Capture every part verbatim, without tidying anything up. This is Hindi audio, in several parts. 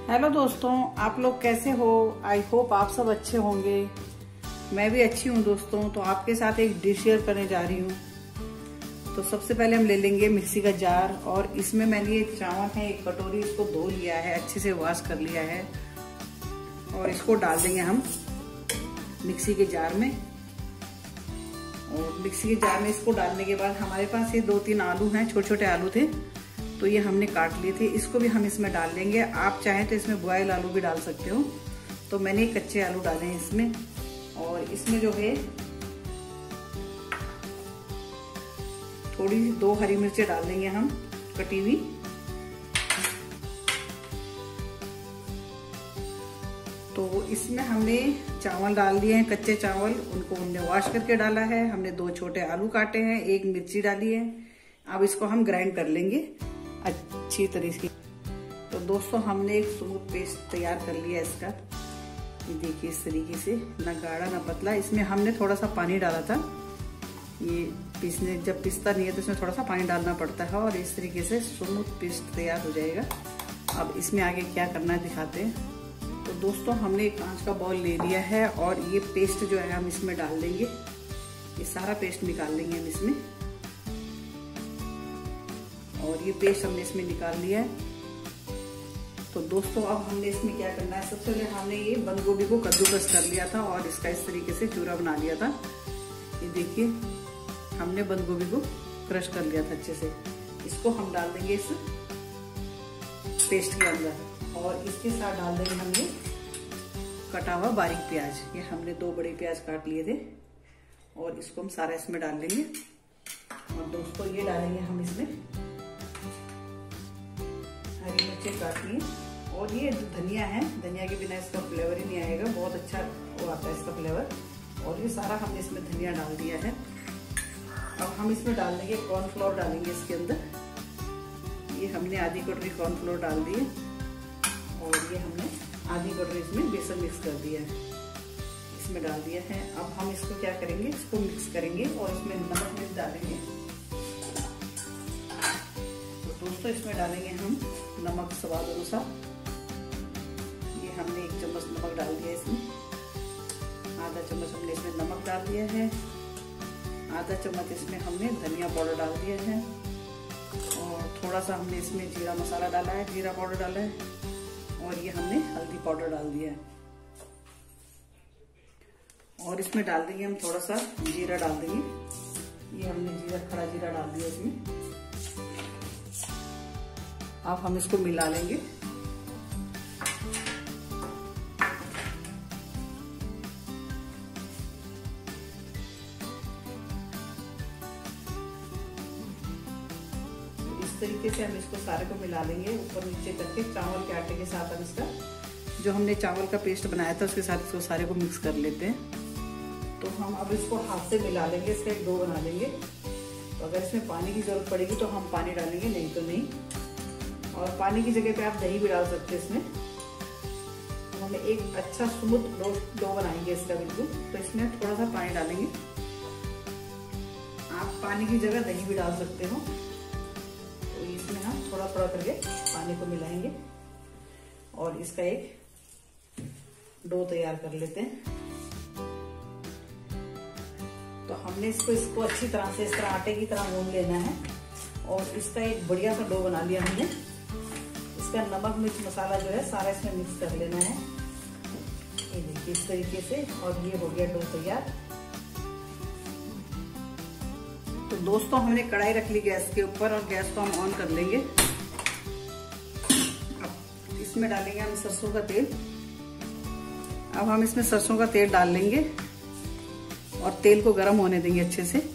हेलो दोस्तों, आप लोग कैसे हो? आई होप आप सब अच्छे होंगे। मैं भी अच्छी हूँ दोस्तों। तो आपके साथ एक डिश शेयर करने जा रही हूँ। तो सबसे पहले हम ले लेंगे मिक्सी का जार, और इसमें मैंने ये चावल है एक कटोरी, इसको धो लिया है, अच्छे से वॉश कर लिया है, और इसको डाल देंगे हम मिक्सी के जार में। और मिक्सी के जार में इसको डालने के बाद हमारे पास ये दो तीन आलू हैं, छोटे छोटे आलू थे, तो ये हमने काट लिए थे, इसको भी हम इसमें डाल देंगे। आप चाहें तो इसमें बॉयल आलू भी डाल सकते हो, तो मैंने कच्चे आलू डाले हैं इसमें। और इसमें जो है थोड़ी दो हरी मिर्चें डाल देंगे हम कटी हुई। तो इसमें हमने चावल डाल दिए हैं, कच्चे चावल, उनको हमने वॉश करके डाला है। हमने दो छोटे आलू काटे हैं, एक मिर्ची डाली है। अब इसको हम ग्राइंड कर लेंगे अच्छी तरीके से। तो दोस्तों हमने एक स्मूथ पेस्ट तैयार कर लिया इसका। ये देखिए इस तरीके से, ना गाढ़ा ना पतला। इसमें हमने थोड़ा सा पानी डाला था, ये पीसने जब पिसता नहीं है तो इसमें थोड़ा सा पानी डालना पड़ता है, और इस तरीके से स्मूथ पेस्ट तैयार हो जाएगा। अब इसमें आगे क्या करना है दिखाते हैं। तो दोस्तों हमने एक कांच का बाउल ले लिया है, और ये पेस्ट जो है हम इसमें डाल देंगे। ये सारा पेस्ट निकाल लेंगे हम इसमें, और ये पेस्ट हमने इसमें निकाल लिया है। तो दोस्तों अब हमने इसमें क्या करना है, सबसे पहले हमने ये बंद गोभी को कद्दूकस कर लिया था, और इसका इस तरीके से चूरा बना लिया था। ये देखिए हमने बंद गोभी को क्रश कर लिया था अच्छे से। इसको हम डाल देंगे इस पेस्ट के अंदर, और इसके साथ डाल देंगे हमने कटा हुआ बारीक प्याज। ये हमने दो बड़े प्याज काट लिए थे, और इसको हम सारा इसमें डाल देंगे। और दोस्तों ये डालेंगे हम इसमें हरी मिर्चें काट ली, और ये धनिया है, धनिया के बिना इसका फ्लेवर ही नहीं आएगा, बहुत अच्छा वो आता है इसका फ्लेवर। और ये सारा हमने इसमें धनिया डाल दिया है। अब हम इसमें डाल देंगे कॉर्नफ्लोर, डालेंगे इसके अंदर। ये हमने आधी कटोरी कॉर्नफ्लोर डाल दी है, और ये हमने आधी कटोरी इसमें बेसन मिक्स कर दिया है, इसमें डाल दिया है। अब हम इसको क्या करेंगे, इसको मिक्स करेंगे, और इसमें नमक मिर्च डालेंगे। तो दोस्तों इसमें डालेंगे हम नमक स्वाद अनुसार। ये हमने एक चम्मच नमक डाल दिया इसमें, आधा चम्मच हमने इसमें नमक डाल दिया है, आधा चम्मच इसमें हमने धनिया पाउडर डाल दिया है, और थोड़ा सा हमने इसमें जीरा मसाला डाला है, जीरा पाउडर डाला है, और ये हमने हल्दी पाउडर डाल दिया है। और इसमें डाल देंगे हम थोड़ा सा जीरा डाल देंगे। ये हमने जीरा, खड़ा जीरा डाल दिया इसमें। अब हम इसको मिला लेंगे। इस तरीके से हम इसको सारे को मिला लेंगे, ऊपर नीचे करके चावल के आटे के साथ। हम इसका जो हमने चावल का पेस्ट बनाया था उसके साथ इसको सारे को मिक्स कर लेते हैं। तो हम अब इसको हाथ से मिला लेंगे, इसका एक डो बना लेंगे। तो अगर इसमें पानी की जरूरत पड़ेगी तो हम पानी डालेंगे, नहीं तो नहीं। और पानी की जगह पे आप दही भी डाल सकते हैं इसमें। तो हमें एक अच्छा स्मूथ डो डो बनाएंगे इसका बिल्कुल। तो इसमें थोड़ा सा पानी डालेंगे, आप पानी की जगह दही भी डाल सकते हो। तो इसमें हम थोड़ा थोड़ा करके पानी को मिलाएंगे, और इसका एक डो तैयार कर लेते हैं। तो हमने इसको इसको अच्छी तरह से इस तरह आटे की तरह गूंद लेना है, और इसका एक बढ़िया सा डो बना लिया हमने। इसका नमक मिर्च मसाला जो है सारा इसमें मिक्स कर लेना है। ये देखिए इस तरीके से, और ये हो गया डो तैयार। तो दोस्तों हमने कढ़ाई रख ली गैस के ऊपर, और गैस को हम ऑन कर लेंगे। अब इसमें डालेंगे हम सरसों का तेल। अब हम इसमें सरसों का तेल डाल लेंगे, और तेल को गर्म होने देंगे अच्छे से।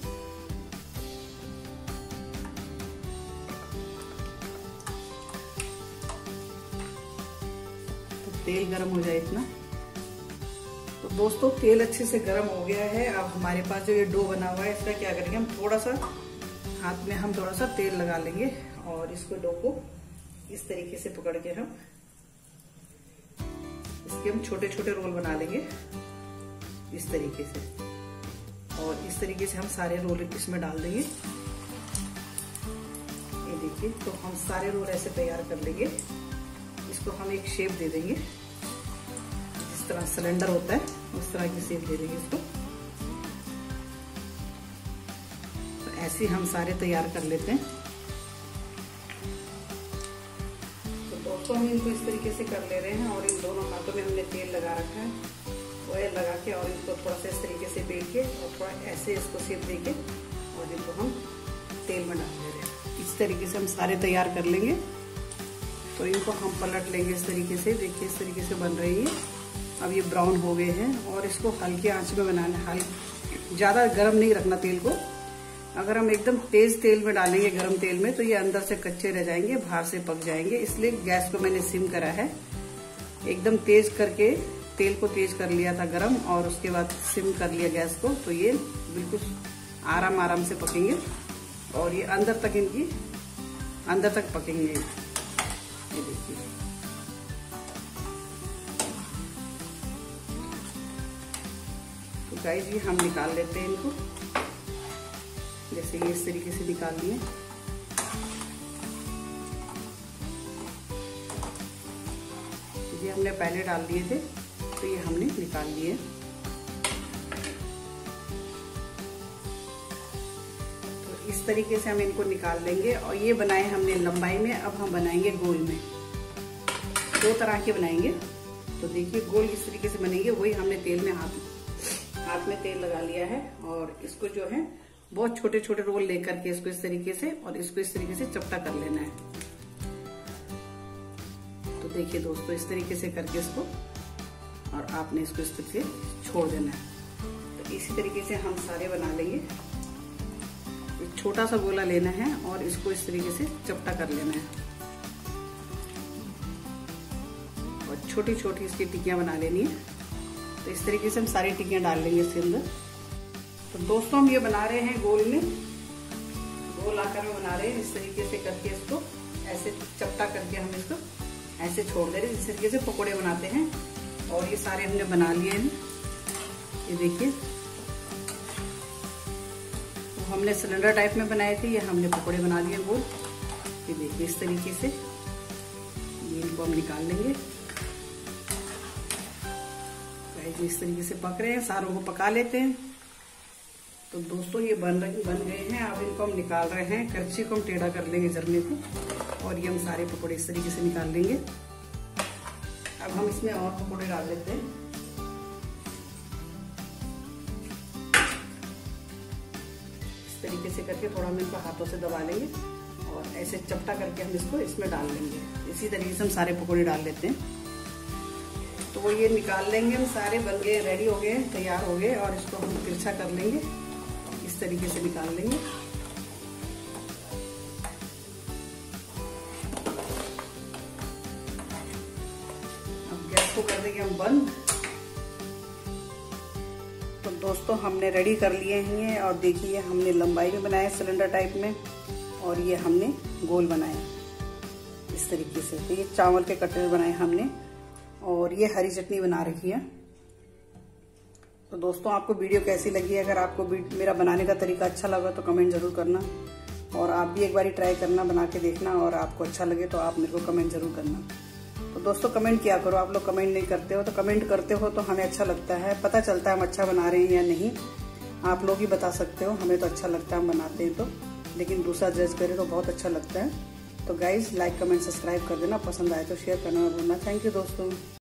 तेल गरम हो जाए इतना। तो दोस्तों तेल अच्छे से गरम हो गया है। अब हमारे पास जो ये डो बना हुआ है, इसका क्या करेंगे, हम थोड़ा सा हाथ में हम थोड़ा सा तेल लगा लेंगे, और इसको डो को इस तरीके से पकड़ के हम इसके हम छोटे छोटे रोल बना लेंगे इस तरीके से। और इस तरीके से हम सारे रोल इसमें डाल देंगे। ये देखिए, तो हम सारे रोल ऐसे तैयार कर लेंगे। इसको हम एक शेप दे देंगे, जिस तरह सिलेंडर होता है उस तरह की शेप दे देंगे इसको। तो ऐसे हम सारे तैयार कर लेते हैं। तो दोस्तों हम इनको इस तरीके से कर ले रहे हैं और इन दोनों हाथों में हमने तेल लगा रखा है, ऑयल लगा के, और इनको थोड़ा सा इस तरीके से बेल के और थोड़ा ऐसे इसको शेप दे के और इनको हम तेल में डाल दे रहे हैं। इस तरीके से हम सारे तैयार कर लेंगे। तो इनको हम पलट लेंगे इस तरीके से। देखिए इस तरीके से बन रही है। अब ये ब्राउन हो गए हैं और इसको हल्की आंच में बनाना है। हल्की, ज़्यादा गर्म नहीं रखना तेल को। अगर हम एकदम तेज तेल में डालेंगे, गर्म तेल में, तो ये अंदर से कच्चे रह जाएंगे, बाहर से पक जाएंगे। इसलिए गैस को मैंने सिम करा है। एकदम तेज करके तेल को तेज कर लिया था गरम, और उसके बाद सिम कर लिया गैस को। तो ये बिल्कुल आराम आराम से पकेंगे और ये अंदर तक इनकी अंदर तक पकेंगे। ये देखिए तो गाइस ये हम निकाल लेते हैं इनको। जैसे ये इस तरीके से निकाल लिए। ये हमने पहले डाल दिए थे, तो ये हमने निकाल लिए। तो इस तरीके से हम इनको निकाल लेंगे। और ये बनाए हमने लंबाई में, अब हम बनाएंगे गोल में। दो तरह के बनाएंगे। तो देखिए गोल इस तरीके से बनेंगे। वही हमने तेल में हाथ हाथ में तेल लगा लिया है और इसको जो है बहुत छोटे छोटे रोल लेकर के इसको इस तरीके से और इसको इस तरीके से चपटा कर लेना है। तो देखिए दोस्तों इस तरीके से करके इसको, और आपने इसको इस तरीके से छोड़ देना है। तो इसी तरीके से हम सारे बना लेंगे। एक छोटा सा गोला लेना है और इसको इस तरीके से चपटा कर लेना है और छोटी छोटी इसकी टिक्कियां बना लेनी है। तो इस तरीके से हम सारी टिक्कियां डाल लेंगे इसके अंदर। तो दोस्तों हम ये बना रहे हैं गोल में, गोल आकार में बना रहे हैं। इस तरीके से करके इसको ऐसे चपटा करके हम इसको ऐसे छोड़ दे रहे हैं। इस तरीके से पकोड़े बनाते हैं। और ये सारे हमने बना लिए हैं। ये देखिए तो हमने सिलेंडर टाइप में बनाए थे, ये हमने पकोड़े बना दिए गोल। ये देखिए इस तरीके से ये इनको हम निकाल लेंगे। इस तरीके से पक रहे हैं, सारों को पका लेते हैं। तो दोस्तों ये बन रहे बन गए हैं। अब इनको हम निकाल रहे हैं। करछी को हम टेढ़ा कर लेंगे जरने को और ये हम सारे पकोड़े इस तरीके से निकाल लेंगे। अब हम इसमें और पकोड़े डाल लेते हैं। इस तरीके से करके थोड़ा हम इनको हाथों से दबा लेंगे और ऐसे चपटा करके हम इसको इसमें डाल लेंगे। इसी तरीके से हम सारे पकोड़े डाल लेते हैं। तो वो ये निकाल लेंगे हम सारे। बन गए, रेडी हो गए, तैयार हो गए। और इसको हम तिरछा कर लेंगे, इस तरीके से निकाल लेंगे। अब गैस को कर देंगे हम बंद। तो दोस्तों हमने रेडी कर लिए हैं और देखिए हमने लंबाई में बनाया सिलेंडर टाइप में और ये हमने गोल बनाया इस तरीके से। तो ये चावल के कटोरे बनाए हमने और ये हरी चटनी बना रखी है। तो दोस्तों आपको वीडियो कैसी लगी? अगर आपको मेरा बनाने का तरीका अच्छा लगा तो कमेंट जरूर करना और आप भी एक बार ट्राई करना, बना के देखना। और आपको अच्छा लगे तो आप मेरे को कमेंट जरूर करना। तो दोस्तों कमेंट किया करो। आप लोग कमेंट नहीं करते हो, तो कमेंट करते हो तो हमें अच्छा लगता है, पता चलता है हम अच्छा बना रहे हैं या नहीं। आप लोग ही बता सकते हो। हमें तो अच्छा लगता है हम बनाते हैं तो, लेकिन दूसरा जज करे तो बहुत अच्छा लगता है। तो गाइज लाइक कमेंट सब्सक्राइब कर देना। पसंद आए तो शेयर करना मत भूलना। थैंक यू दोस्तों।